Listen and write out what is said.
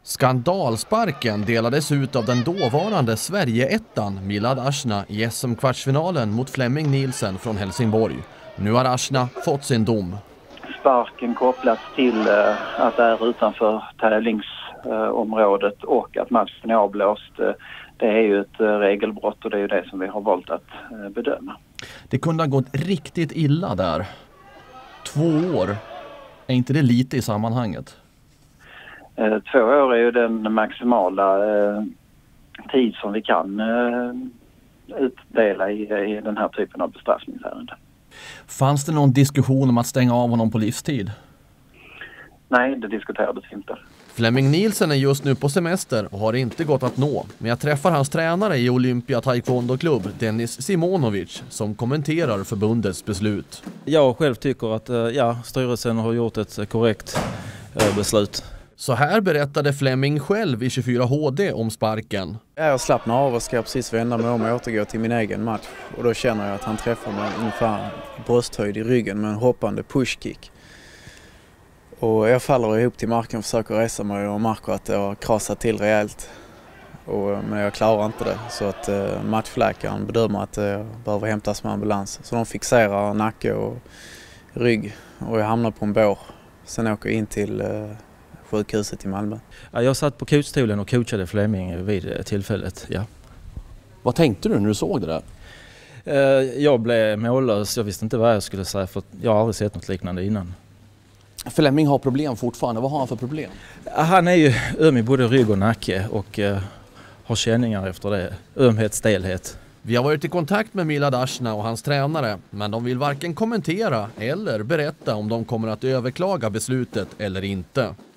Skandalsparken delades ut av den dåvarande Sverige-ettan Milad Arsna i SM-kvartsfinalen mot Flemming Nielsen från Helsingborg. Nu har Arsna fått sin dom. Sparken kopplats till att det är utanför tävlingsområdet och att matchen är avblåst. Det är ju ett regelbrott och det är ju det som vi har valt att bedöma. Det kunde ha gått riktigt illa där. 2 år. Är inte det lite i sammanhanget? 2 år är ju den maximala tid som vi kan utdela i den här typen av bestraffningsärenden. Fanns det någon diskussion om att stänga av honom på livstid? Nej, det diskuterades inte. Flemming Nielsen är just nu på semester och har inte gått att nå. Men jag träffar hans tränare i Olympia Taekwondo-klubb, Dennis Simonovic, som kommenterar förbundets beslut. Jag själv tycker att styrelsen har gjort ett korrekt beslut. Så här berättade Flemming själv i 24 HD om sparken. Jag slappnar av och ska precis vända mig om och återgå till min egen match. Och då känner jag att han träffar mig ungefär brösthöjd i ryggen med en hoppande pushkick. Och jag faller ihop till marken och försöker resa mig och märker att jag har krasat till rejält. Men jag klarar inte det, så att matchläkaren bedömer att jag behöver hämtas med ambulans. Så de fixerar nacke och rygg och jag hamnar på en bår. Sen åker jag in till sjukhuset i Malmö. Jag satt på coachstolen och coachade Flemming vid tillfället, ja. Vad tänkte du när du såg det där? Jag blev mållös, jag visste inte vad jag skulle säga för jag har aldrig sett något liknande innan. Flemming har problem fortfarande. Vad har han för problem? Han är ju öm i både rygg och nacke och har känningar efter det. Ömhet, stelhet. Vi har varit i kontakt med Milad Arsna och hans tränare, men de vill varken kommentera eller berätta om de kommer att överklaga beslutet eller inte.